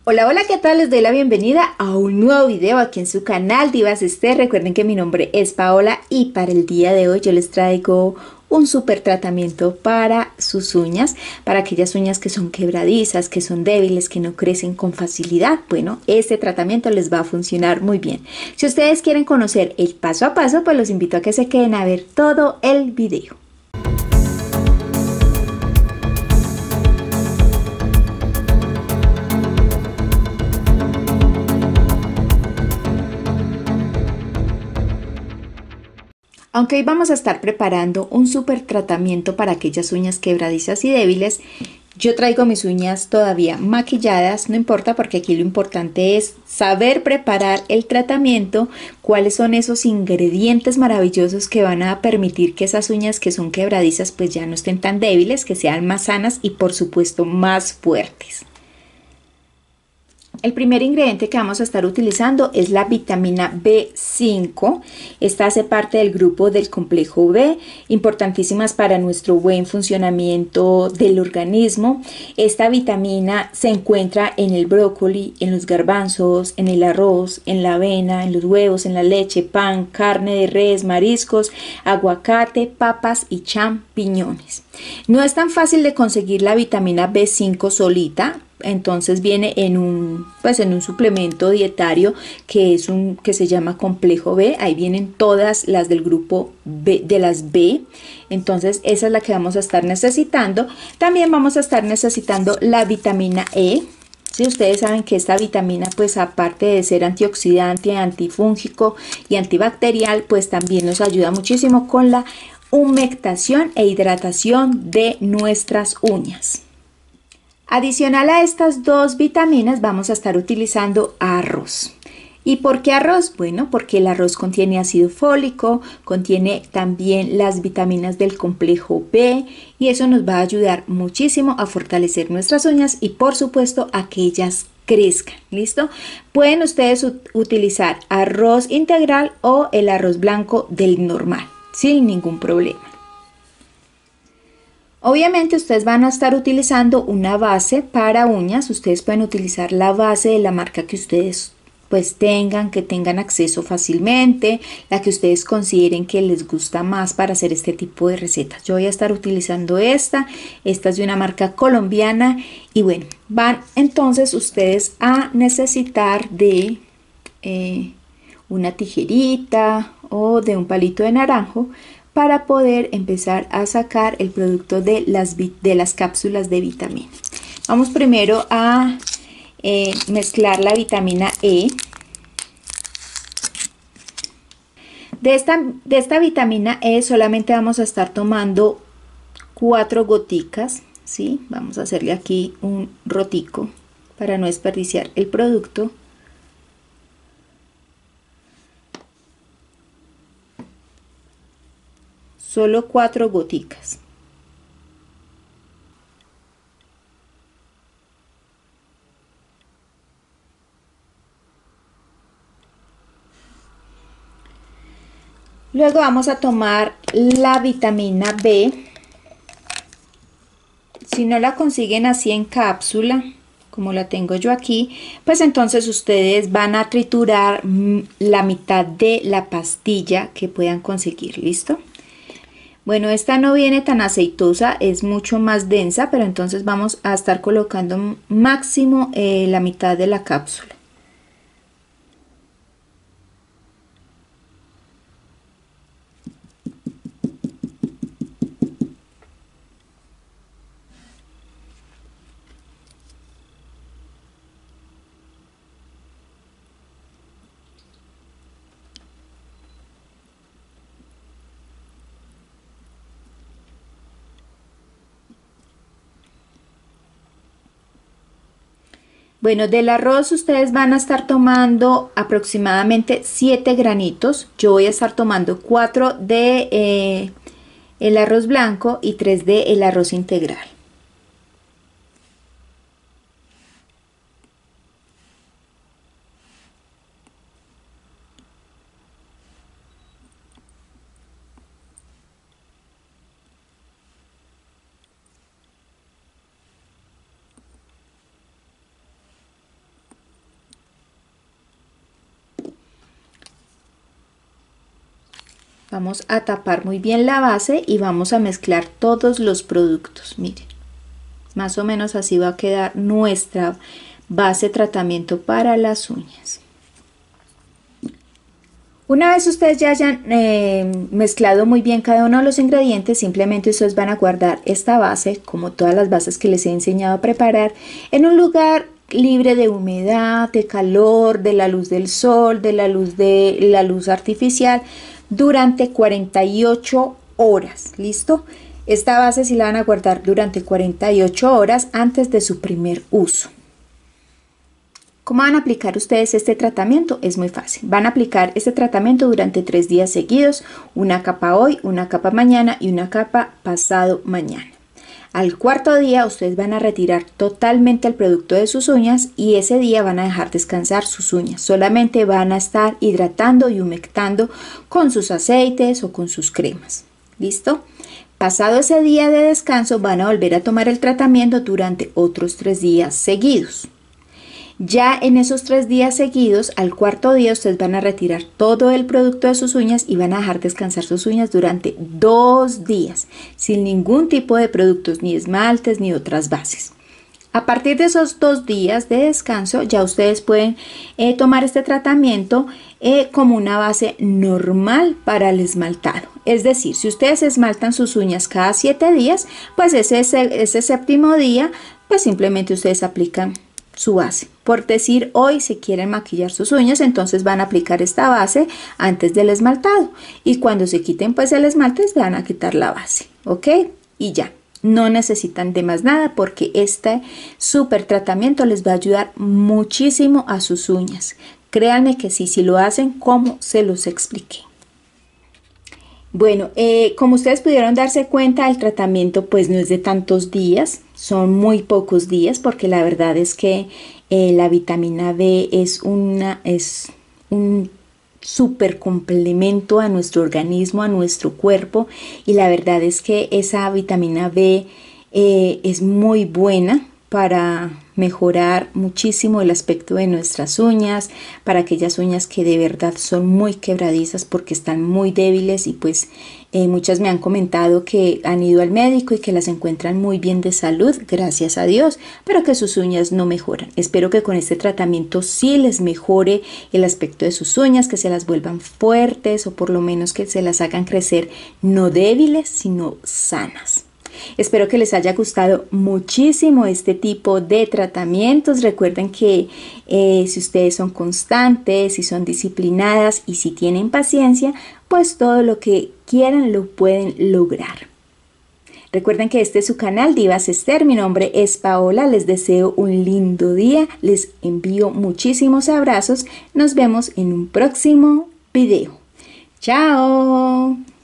Hola, hola, ¿qué tal? Les doy la bienvenida a un nuevo video aquí en su canal Divas Esté. Recuerden que mi nombre es Paola y para el día de hoy yo les traigo un súper tratamiento para sus uñas, para aquellas uñas que son quebradizas, que son débiles, que no crecen con facilidad. Bueno, este tratamiento les va a funcionar muy bien. Si ustedes quieren conocer el paso a paso, pues los invito a que se queden a ver todo el video. Aunque hoy vamos a estar preparando un súper tratamiento para aquellas uñas quebradizas y débiles, yo traigo mis uñas todavía maquilladas, no importa porque aquí lo importante es saber preparar el tratamiento, cuáles son esos ingredientes maravillosos que van a permitir que esas uñas que son quebradizas pues ya no estén tan débiles, que sean más sanas y por supuesto más fuertes. El primer ingrediente que vamos a estar utilizando es la vitamina B5. Esta hace parte del grupo del complejo B, importantísimas para nuestro buen funcionamiento del organismo. Esta vitamina se encuentra en el brócoli, en los garbanzos, en el arroz, en la avena, en los huevos, en la leche, pan, carne de res, mariscos, aguacate, papas y champiñones. No es tan fácil de conseguir la vitamina B5 solita. Entonces viene en un suplemento dietario que se llama complejo B. Ahí vienen todas las del grupo B, de las B. Entonces esa es la que vamos a estar necesitando. También vamos a estar necesitando la vitamina E. Si ustedes saben que esta vitamina, pues aparte de ser antioxidante, antifúngico y antibacterial, pues también nos ayuda muchísimo con la humectación e hidratación de nuestras uñas. Adicional a estas dos vitaminas vamos a estar utilizando arroz. ¿Y por qué arroz? Bueno, porque el arroz contiene ácido fólico, contiene también las vitaminas del complejo B y eso nos va a ayudar muchísimo a fortalecer nuestras uñas y por supuesto a que ellas crezcan. ¿Listo? Pueden ustedes utilizar arroz integral o el arroz blanco del normal, sin ningún problema. Obviamente ustedes van a estar utilizando una base para uñas. Ustedes pueden utilizar la base de la marca que ustedes pues que tengan acceso fácilmente, la que ustedes consideren que les gusta más para hacer este tipo de recetas. Yo voy a estar utilizando esta es de una marca colombiana y bueno, van entonces ustedes a necesitar de una tijerita o de un palito de naranjo para poder empezar a sacar el producto de las cápsulas de vitamina. Vamos primero a mezclar la vitamina E. De esta vitamina E solamente vamos a estar tomando 4 goticas, ¿sí? Vamos a hacerle aquí un rotico para no desperdiciar el producto. Solo 4 goticas. Luego vamos a tomar la vitamina B. Si no la consiguen así en cápsula, como la tengo yo aquí, pues entonces ustedes van a triturar la mitad de la pastilla que puedan conseguir. ¿Listo? Bueno, esta no viene tan aceitosa, es mucho más densa, pero entonces vamos a estar colocando máximo la mitad de la cápsula. Bueno, del arroz ustedes van a estar tomando aproximadamente 7 granitos. Yo voy a estar tomando 4 de el arroz blanco y 3 de el arroz integral. Vamos a tapar muy bien la base y vamos a mezclar todos los productos. Miren, más o menos así va a quedar nuestra base de tratamiento para las uñas. Una vez ustedes ya hayan mezclado muy bien cada uno de los ingredientes, simplemente ustedes van a guardar esta base, como todas las bases que les he enseñado a preparar, en un lugar libre de humedad, de calor, de la luz del sol, de la luz artificial, durante 48 horas. ¿Listo? Esta base sí la van a guardar durante 48 horas antes de su primer uso. ¿Cómo van a aplicar ustedes este tratamiento? Es muy fácil. Van a aplicar este tratamiento durante 3 días seguidos, una capa hoy, una capa mañana y una capa pasado mañana. Al cuarto día ustedes van a retirar totalmente el producto de sus uñas y ese día van a dejar descansar sus uñas. Solamente van a estar hidratando y humectando con sus aceites o con sus cremas. ¿Listo? Pasado ese día de descanso van a volver a tomar el tratamiento durante otros 3 días seguidos. Ya en esos 3 días seguidos, al cuarto día ustedes van a retirar todo el producto de sus uñas y van a dejar descansar sus uñas durante 2 días, sin ningún tipo de productos, ni esmaltes ni otras bases. A partir de esos 2 días de descanso, ya ustedes pueden tomar este tratamiento como una base normal para el esmaltado. Es decir, si ustedes esmaltan sus uñas cada 7 días, pues ese 7.º día, pues simplemente ustedes aplican su base. Por decir, hoy si quieren maquillar sus uñas, entonces van a aplicar esta base antes del esmaltado y cuando se quiten pues el esmalte van a quitar la base, ¿ok? Y ya, no necesitan de más nada porque este súper tratamiento les va a ayudar muchísimo a sus uñas. Créanme que sí, si lo hacen como se los expliqué. Bueno, como ustedes pudieron darse cuenta, el tratamiento pues no es de tantos días, son muy pocos días porque la verdad es que la vitamina B es un súper complemento a nuestro organismo, a nuestro cuerpo, y la verdad es que esa vitamina B es muy buena para mejorar muchísimo el aspecto de nuestras uñas, para aquellas uñas que de verdad son muy quebradizas porque están muy débiles y pues muchas me han comentado que han ido al médico y que las encuentran muy bien de salud, gracias a Dios, pero que sus uñas no mejoran. Espero que con este tratamiento sí les mejore el aspecto de sus uñas, que se las vuelvan fuertes o por lo menos que se las hagan crecer no débiles, sino sanas. Espero que les haya gustado muchísimo este tipo de tratamientos. Recuerden que si ustedes son constantes, si son disciplinadas y si tienen paciencia, pues todo lo que quieran lo pueden lograr. Recuerden que este es su canal Divas Ester, mi nombre es Paola, les deseo un lindo día, les envío muchísimos abrazos, nos vemos en un próximo video. ¡Chao!